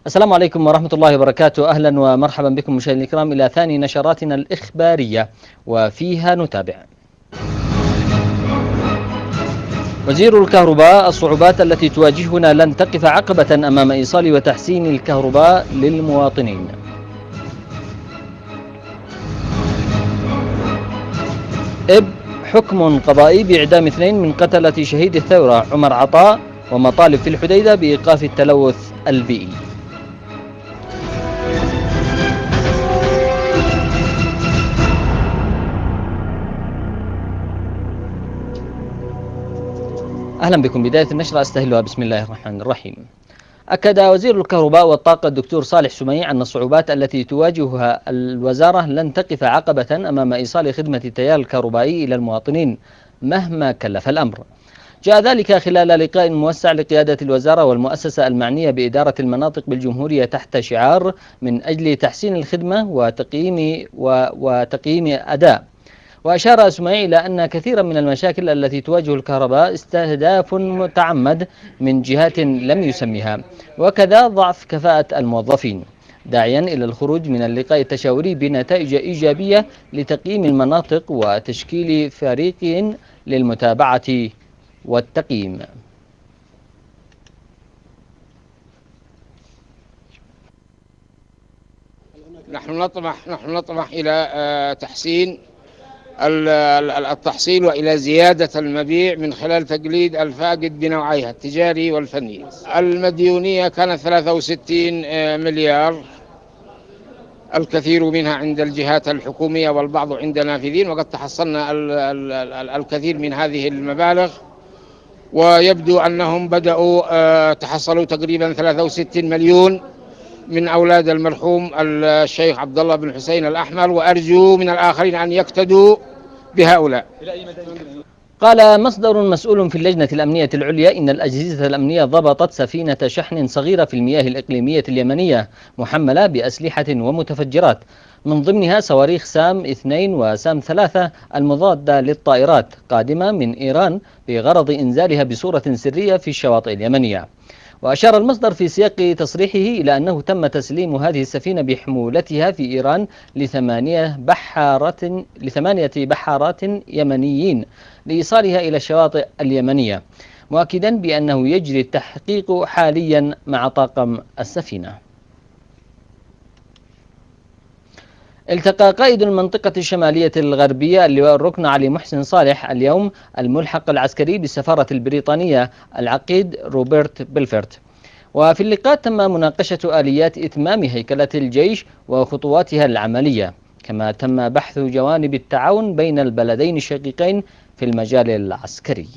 السلام عليكم ورحمة الله وبركاته. أهلا ومرحبا بكم مشاهدينا الكرام إلى ثاني نشراتنا الإخبارية، وفيها نتابع: وزير الكهرباء: الصعوبات التي تواجهنا لن تقف عقبة أمام إيصال وتحسين الكهرباء للمواطنين. حكم قضائي بإعدام 2 من قتلة شهيد الثورة عمر عطاء، ومطالب في الحديدة بإيقاف التلوث البيئي. أهلا بكم. بداية النشرة أستهلها بسم الله الرحمن الرحيم. أكد وزير الكهرباء والطاقة الدكتور صالح سميع أن الصعوبات التي تواجهها الوزارة لن تقف عقبة أمام إيصال خدمة التيار الكهربائي إلى المواطنين مهما كلف الأمر. جاء ذلك خلال لقاء موسع لقيادة الوزارة والمؤسسة المعنية بإدارة المناطق بالجمهورية تحت شعار من أجل تحسين الخدمة وتقييم أداء. وأشار سميع إلى أن كثيرا من المشاكل التي تواجه الكهرباء استهداف متعمد من جهات لم يسمها، وكذا ضعف كفاءة الموظفين، داعيا إلى الخروج من اللقاء التشاوري بنتائج إيجابية لتقييم المناطق وتشكيل فريق للمتابعة والتقييم. نحن نطمح إلى تحسين التحصيل وإلى زيادة المبيع من خلال تقليد الفاقد بنوعيها التجاري والفني. المديونية كانت 63 مليار، الكثير منها عند الجهات الحكومية والبعض عند نافذين، وقد تحصلنا الكثير من هذه المبالغ، ويبدو أنهم بدأوا تحصلوا تقريبا 63 مليون من أولاد المرحوم الشيخ عبد الله بن حسين الأحمر، وأرجو من الآخرين أن يقتدوا بهؤلاء. قال مصدر مسؤول في اللجنة الأمنية العليا إن الأجهزة الأمنية ضبطت سفينة شحن صغيرة في المياه الإقليمية اليمنية محملة بأسلحة ومتفجرات، من ضمنها صواريخ سام 2 وسام 3 المضادة للطائرات، قادمة من إيران بغرض إنزالها بصورة سرية في الشواطئ اليمنية. وأشار المصدر في سياق تصريحه إلى أنه تم تسليم هذه السفينة بحمولتها في إيران لثمانية بحارات يمنيين لإيصالها إلى الشواطئ اليمنية، مؤكدا بأنه يجري التحقيق حاليا مع طاقم السفينة. التقى قائد المنطقة الشمالية الغربية اللواء الركن علي محسن صالح اليوم الملحق العسكري بالسفارة البريطانية العقيد روبرت بلفرت، وفي اللقاء تم مناقشة آليات إتمام هيكلة الجيش وخطواتها العملية، كما تم بحث جوانب التعاون بين البلدين الشقيقين في المجال العسكري.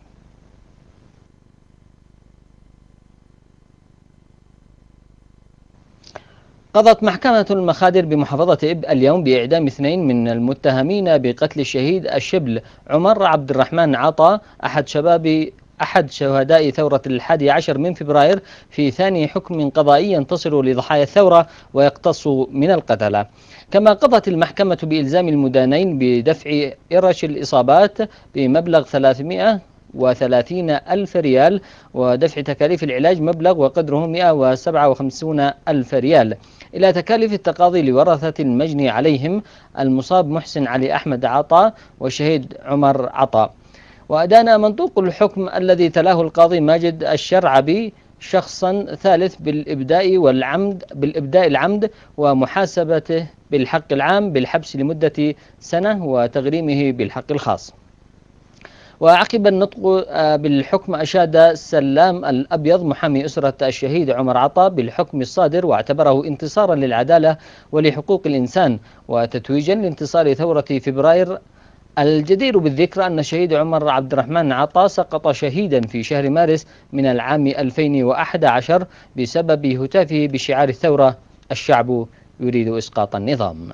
قضت محكمة المخادر بمحافظة إب اليوم بإعدام 2 من المتهمين بقتل الشهيد الشبل عمر عبد الرحمن عطا أحد شهداء ثورة 11 من فبراير، في ثاني حكم قضائي ينتصر لضحايا الثورة ويقتص من القتلة. كما قضت المحكمة بإلزام المدانين بدفع إرش الإصابات بمبلغ 330 ألف ريال، ودفع تكاليف العلاج مبلغ وقدره 157 ألف ريال، إلى تكاليف التقاضي لورثة المجني عليهم المصاب محسن علي أحمد عطا والشهيد عمر عطا. وأدان منطوق الحكم الذي تلاه القاضي ماجد الشرعبي شخصا ثالث بالإبداء العمد ومحاسبته بالحق العام بالحبس لمدة سنة وتغريمه بالحق الخاص. وعقب النطق بالحكم أشاد سلام الأبيض محامي أسرة الشهيد عمر عطا بالحكم الصادر، واعتبره انتصارا للعدالة ولحقوق الإنسان وتتويجا لانتصار ثورة فبراير. الجدير بالذكر أن الشهيد عمر عبد الرحمن عطا سقط شهيدا في شهر مارس من العام 2011 بسبب هتافه بشعار الثورة: الشعب يريد إسقاط النظام.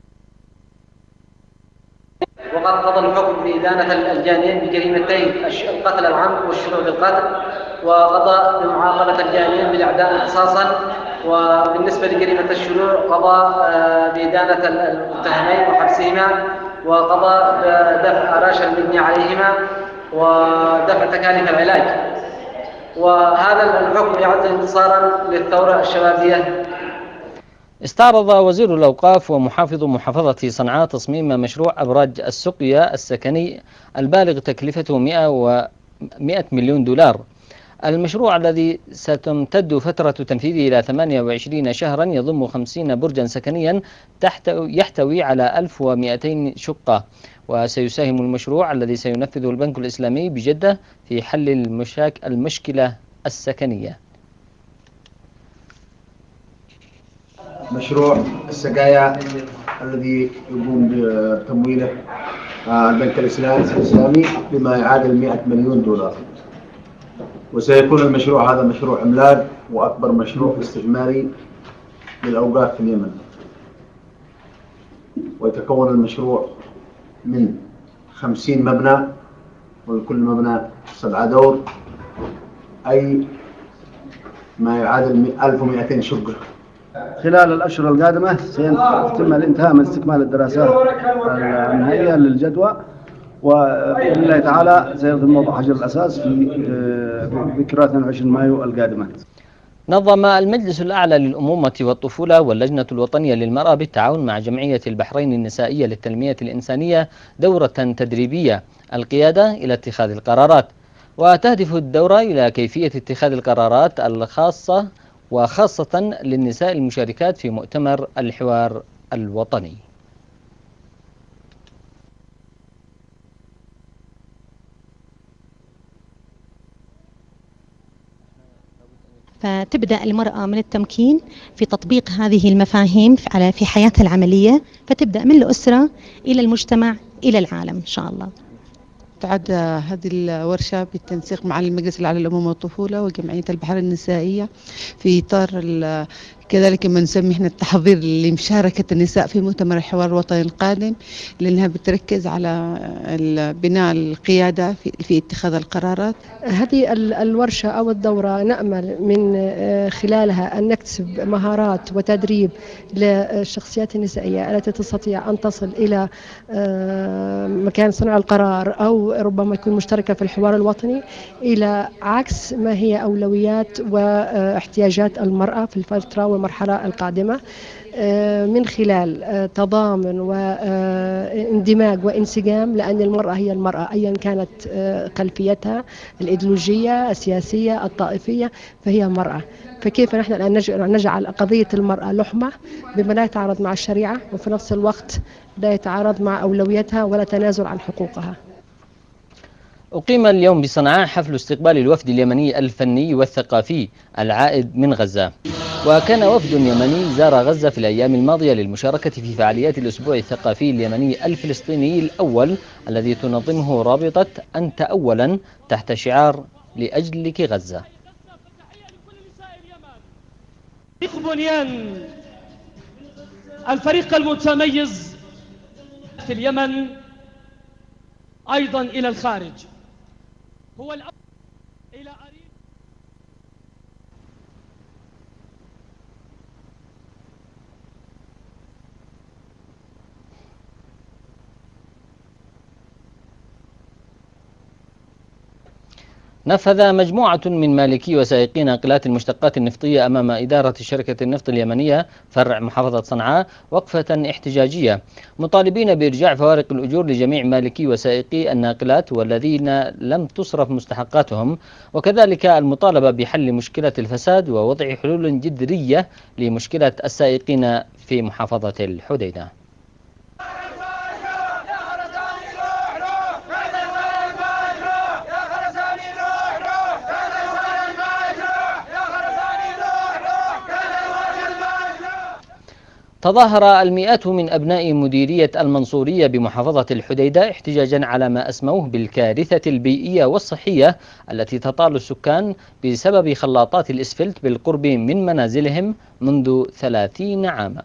وقد قضى الحكم بإدانة الجانيين بجريمتين القتل العمد والشروع بالقتل، وقضى بمعاقبة الجانيين بالإعدام قصاصا. وبالنسبة لجريمة الشروع قضى بإدانة المتهمين وحبسهما، وقضى بدفع أراش المبني عليهما ودفع تكاليف العلاج. وهذا الحكم يعد انتصارا للثورة الشبابية. استعرض وزير الأوقاف ومحافظ محافظة صنعاء تصميم مشروع أبراج السقيا السكني البالغ تكلفته 100 مليون دولار. المشروع الذي ستمتد فترة تنفيذه إلى 28 شهرا يضم 50 برجا سكنيا يحتوي على 1200 شقة، وسيساهم المشروع الذي سينفذه البنك الإسلامي بجدة في حل المشكلة السكنية. مشروع السقايا الذي يقوم بتمويله البنك الإسلامي بما يعادل 100 مليون دولار، وسيكون المشروع هذا مشروع عملاق وأكبر مشروع استثماري للأوقاف في اليمن. ويتكون المشروع من 50 مبنى، ولكل مبنى 7 دور، أي ما يعادل 1200 شقة. خلال الأشهر القادمة سيتم الانتهاء من استكمال الدراسات النهائية للجدوى، وبإذن الله تعالى سيتم وضع حجر الأساس في ذكرى 22 مايو القادمة. نظم المجلس الأعلى للأمومة والطفولة واللجنة الوطنية للمرأة بالتعاون مع جمعية البحرين النسائية للتنمية الإنسانية دورة تدريبية القيادة إلى اتخاذ القرارات، وتهدف الدورة إلى كيفية اتخاذ القرارات الخاصة وخاصة للنساء المشاركات في مؤتمر الحوار الوطني. فتبدأ المرأة من التمكين في تطبيق هذه المفاهيم في حياتها العملية، فتبدأ من الأسرة إلى المجتمع إلى العالم إن شاء الله. تعد هذه الورشة بالتنسيق مع المجلس الأعلى للأمومة والطفولة وجمعية البحرين النسائية في إطار كذلك ما نسميه احنا التحضير لمشاركة النساء في مؤتمر الحوار الوطني القادم، لأنها بتركز على بناء القيادة في اتخاذ القرارات. هذه الورشة أو الدورة نأمل من خلالها أن نكتسب مهارات وتدريب للشخصيات النسائية التي تستطيع أن تصل إلى مكان صنع القرار أو ربما يكون مشتركة في الحوار الوطني، إلى عكس ما هي أولويات واحتياجات المرأة في الفترة والمرحلة القادمة، من خلال تضامن واندماج وانسجام، لأن المرأة هي المرأة أيا كانت خلفيتها الإيديولوجية السياسية الطائفية، فهي مرأة. فكيف نحن الآن نجعل قضية المرأة لحمة بما لا يتعارض مع الشريعة وفي نفس الوقت لا يتعارض مع أولوياتها ولا تنازل عن حقوقها. أقيم اليوم بصنعاء حفل استقبال الوفد اليمني الفني والثقافي العائد من غزة، وكان وفد يمني زار غزة في الأيام الماضية للمشاركة في فعاليات الأسبوع الثقافي اليمني الفلسطيني الأول الذي تنظمه رابطة أنت أولا تحت شعار لأجلك غزة. فريق بنيان الفريق المتميز في اليمن أيضا إلى الخارج هو الأول إلى نفذ مجموعة من مالكي وسائقي ناقلات المشتقات النفطية أمام إدارة شركة النفط اليمنية فرع محافظة صنعاء وقفة احتجاجية، مطالبين بإرجاع فوارق الأجور لجميع مالكي وسائقي الناقلات والذين لم تصرف مستحقاتهم، وكذلك المطالبة بحل مشكلة الفساد ووضع حلول جذرية لمشكلة السائقين في محافظة الحديدة. تظاهر المئات من أبناء مديرية المنصورية بمحافظة الحديدة احتجاجا على ما أسموه بالكارثة البيئية والصحية التي تطال السكان بسبب خلاطات الإسفلت بالقرب من منازلهم منذ 30 عاما.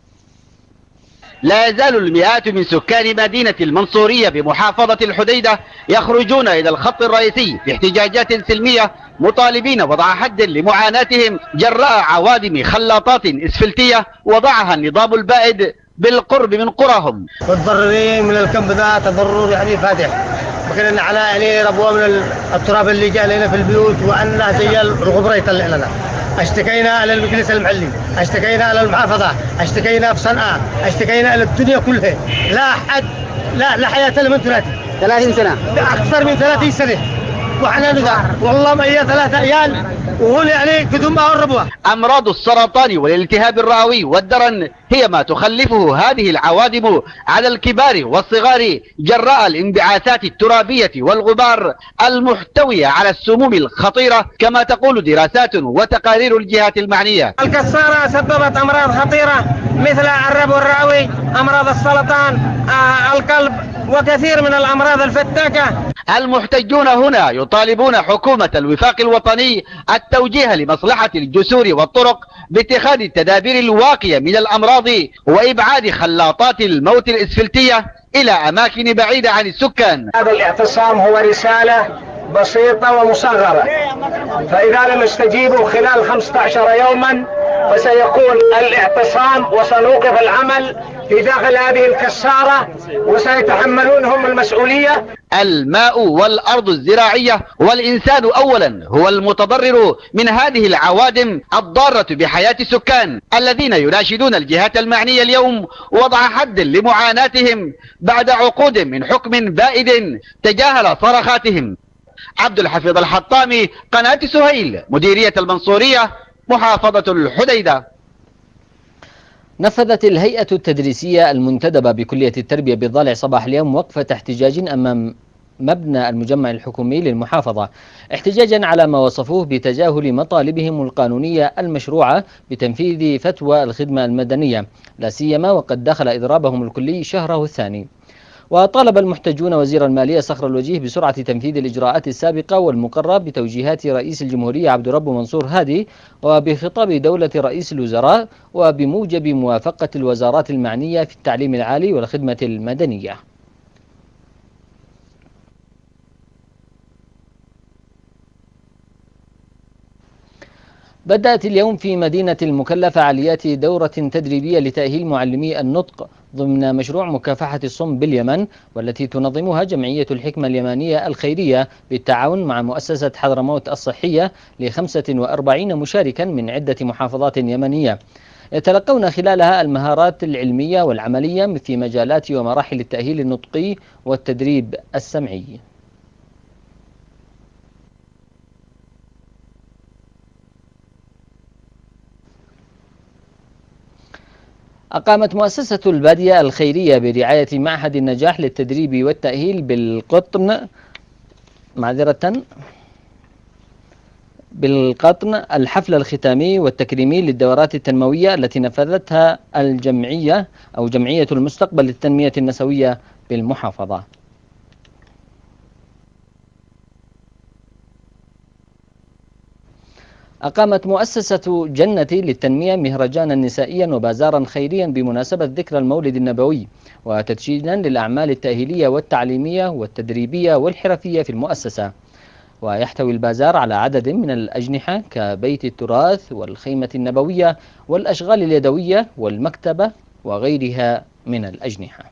لا يزال المئات من سكان مدينة المنصورية بمحافظة الحديدة يخرجون إلى الخط الرئيسي في احتجاجات سلمية مطالبين وضع حد لمعاناتهم جراء عوادم خلاطات إسفلتية وضعها النظام البائد بالقرب من قراهم. متضررين من الكم ذا تضرر يعني فاتح، بقينا على يعني ربوه من التراب اللي جاء لنا في البيوت وأن زي الغبرة يطلع لنا. اشتكينا إلى المجلس المحلي، اشتكينا إلى المحافظة، اشتكينا في صنعاء، اشتكينا إلى الدنيا كلها. لا أحد لا حياة لمن 30 سنة، أكثر من 30 سنة وحنا نزعر والله ما هي 3 عيال وهون يعني قدوم ما الربوة. أمراض السرطان والالتهاب الرئوي والدرن هي ما تخلفه هذه العوادم على الكبار والصغار جراء الانبعاثات الترابية والغبار المحتوية على السموم الخطيرة كما تقول دراسات وتقارير الجهات المعنية. الكسارة سببت أمراض خطيرة مثل الربو الرئوي، أمراض السرطان، القلب وكثير من الأمراض الفتاكة. المحتجون هنا يطالبون حكومة الوفاق الوطني التوجيه لمصلحة الجسور والطرق باتخاذ التدابير الواقية من الأمراض وإبعاد خلاطات الموت الإسفلتية إلى أماكن بعيدة عن السكان. هذا الاعتصام هو رسالة بسيطة ومصغرة، فإذا لم يستجيبوا خلال 15 يوما فسيكون الاعتصام وسنوقف العمل في داخل هذه الكسارة وسيتحملون هم المسؤولية. الماء والأرض الزراعية والإنسان أولا هو المتضرر من هذه العوادم الضارة بحياة السكان الذين يناشدون الجهات المعنية اليوم وضع حد لمعاناتهم بعد عقود من حكم بائد تجاهل صرخاتهم. عبد الحفيظ الحطامي، قناة سهيل، مديرية المنصورية، محافظة الحديدة. نفذت الهيئة التدريسية المنتدبة بكلية التربية بالضالع صباح اليوم وقفة احتجاج أمام مبنى المجمع الحكومي للمحافظة، احتجاجا على ما وصفوه بتجاهل مطالبهم القانونية المشروعة بتنفيذ فتوى الخدمة المدنية، لا سيما وقد دخل إضرابهم الكلي شهره الثاني. وطالب المحتجون وزير المالية صخر الوجيه بسرعة تنفيذ الإجراءات السابقة والمقررة بتوجيهات رئيس الجمهورية عبد الرب منصور هادي وبخطاب دولة رئيس الوزراء وبموجب موافقة الوزارات المعنية في التعليم العالي والخدمة المدنية. بدأت اليوم في مدينة المكلا فعاليات دورة تدريبية لتأهيل معلمي النطق ضمن مشروع مكافحة الصم باليمن، والتي تنظمها جمعية الحكمة اليمانية الخيرية بالتعاون مع مؤسسة حضرموت الصحية ل45 مشاركا من عدة محافظات يمنية، يتلقون خلالها المهارات العلمية والعملية في مجالات ومراحل التأهيل النطقي والتدريب السمعي. أقامت مؤسسة البادية الخيرية برعاية معهد النجاح للتدريب والتأهيل بالقطن الحفل الختامي والتكريمي للدورات التنموية التي نفذتها الجمعية أو جمعية المستقبل للتنمية النسوية بالمحافظة. أقامت مؤسسة جنة للتنمية مهرجانا نسائيا وبازارا خيريا بمناسبة ذكرى المولد النبوي وتدشينا للأعمال التأهيلية والتعليمية والتدريبية والحرفية في المؤسسة. ويحتوي البازار على عدد من الأجنحة كبيت التراث والخيمة النبوية والأشغال اليدوية والمكتبة وغيرها من الأجنحة.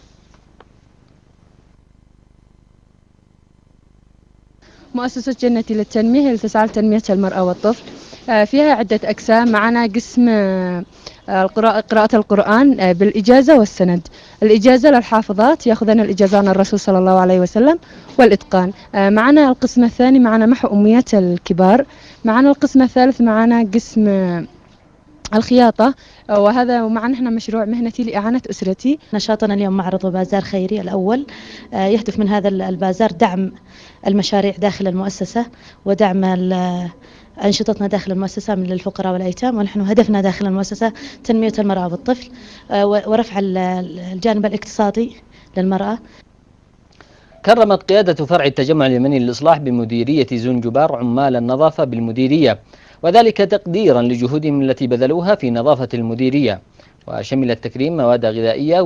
مؤسسة جنة للتنمية هي تسعى لتنمية المرأة والطفل، فيها عدة أقسام. معنا قسم قراءة القرآن بالإجازة والسند. الإجازة للحافظات يأخذن الإجازة عن الرسول صلى الله عليه وسلم والإتقان. معنا القسم الثاني معنا محو أمنيات الكبار. معنا القسم الثالث معنا قسم الخياطة، وهذا ومعنا احنا مشروع مهنتي لإعانة أسرتي. نشاطنا اليوم معرض وبازار خيري الأول، يهدف من هذا البازار دعم المشاريع داخل المؤسسة ودعم أنشطتنا داخل المؤسسة من الفقراء والأيتام، ونحن هدفنا داخل المؤسسة تنمية المرأة والطفل ورفع الجانب الاقتصادي للمرأة. كرمت قيادة فرع التجمع اليمني للإصلاح بمديرية زنجبار عمال النظافة بالمديرية، وذلك تقديرا لجهودهم التي بذلوها في نظافة المديرية. وشمل التكريم مواد غذائية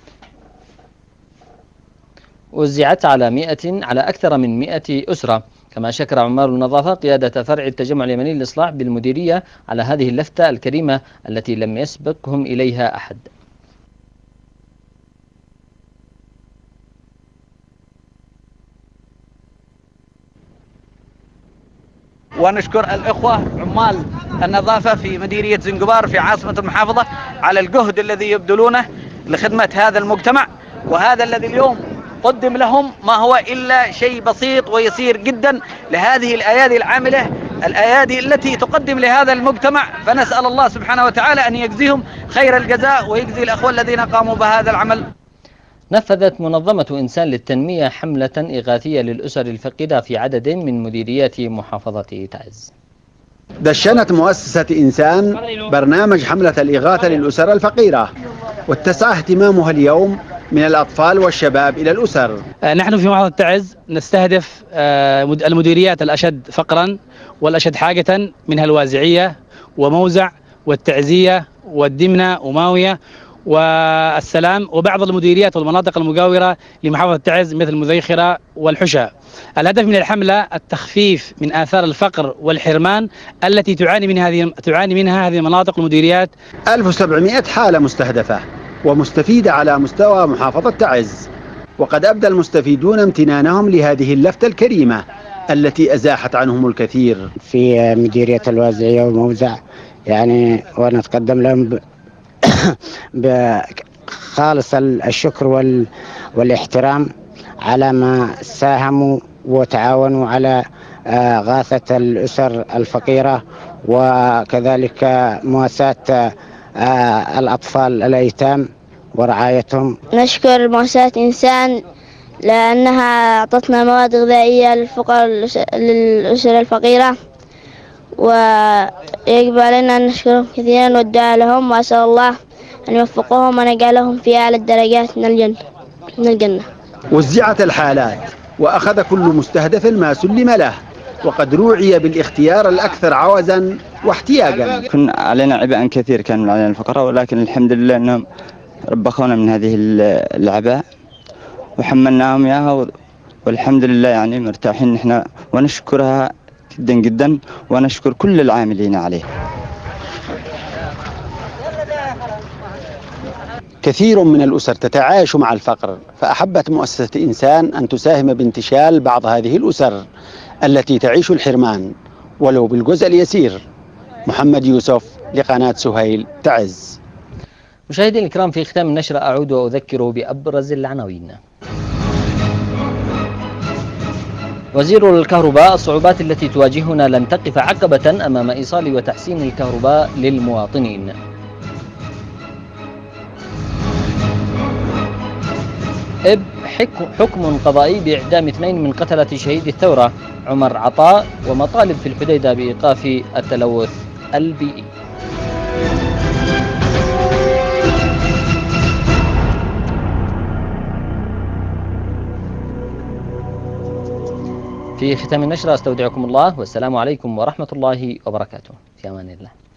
وزعت على أكثر من 100 أسرة، كما شكر عمال النظافة قيادة فرع التجمع اليمني للإصلاح بالمديرية على هذه اللفتة الكريمة التي لم يسبقهم إليها أحد. ونشكر الإخوة عمال النظافة في مديرية زنجبار في عاصمة المحافظة على الجهد الذي يبذلونه لخدمة هذا المجتمع، وهذا الذي اليوم قدم لهم ما هو إلا شيء بسيط ويسير جدا لهذه الأيادي العاملة، الأيادي التي تقدم لهذا المجتمع، فنسأل الله سبحانه وتعالى أن يجزيهم خير الجزاء ويجزي الأخوة الذين قاموا بهذا العمل. نفذت منظمة إنسان للتنمية حملة إغاثية للأسر الفقيرة في عدد من مديريات محافظة تعز. دشنت مؤسسة إنسان برنامج حملة الإغاثة للأسر الفقيرة، واتسع اهتمامها اليوم من الأطفال والشباب إلى الأسر. نحن في محافظة تعز نستهدف المديريات الأشد فقرا والأشد حاجة، منها الوازعية وموزع والتعزية والدمنة وماوية والسلام، وبعض المديريات والمناطق المجاورة لمحافظة تعز مثل مذيخرة والحشا. الهدف من الحملة التخفيف من آثار الفقر والحرمان التي تعاني منها هذه المناطق والمديريات. 1700 حالة مستهدفة ومستفيدة على مستوى محافظة تعز، وقد أبدى المستفيدون امتنانهم لهذه اللفتة الكريمة التي أزاحت عنهم الكثير. في مديرية الوازعية وموزع ونتقدم لهم بخالص الشكر والاحترام على ما ساهموا وتعاونوا على غاثة الأسر الفقيرة، وكذلك مواساة الأطفال الأيتام ورعايتهم. نشكر مؤسسة إنسان لأنها أعطتنا مواد غذائية للأسر الفقيرة، ويجب علينا أن نشكرهم كثيرا والدعاء لهم، وأسأل الله أن يوفقهم ونجعلهم في أعلى الدرجات من الجنة. وزعت الحالات وأخذ كل مستهدف ما سلم له، وقد روعي بالاختيار الأكثر عوزا واحتياجا. كان علينا عبء كثير كان علينا الفقراء، ولكن الحمد لله أنهم ربخونا من هذه العباء وحملناهم إياها، والحمد لله مرتاحين نحن، ونشكرها جدا جدا، ونشكر كل العاملين عليه. كثير من الأسر تتعايش مع الفقر، فأحبت مؤسسة إنسان أن تساهم بانتشال بعض هذه الأسر التي تعيش الحرمان ولو بالجزء اليسير. محمد يوسف لقناة سهيل تعز. مشاهدينا الكرام، في ختام النشرة أعود وأذكر بأبرز العناوين. وزير الكهرباء: الصعوبات التي تواجهنا لن تقف عقبة أمام إيصال وتحسين الكهرباء للمواطنين. حكم قضائي بإعدام 2 من قتلة شهيد الثورة عمر عطاء، ومطالب في الحديدة بإيقاف التلوث البيئي. في ختام النشرة أستودعكم الله، والسلام عليكم ورحمة الله وبركاته. في أمان الله.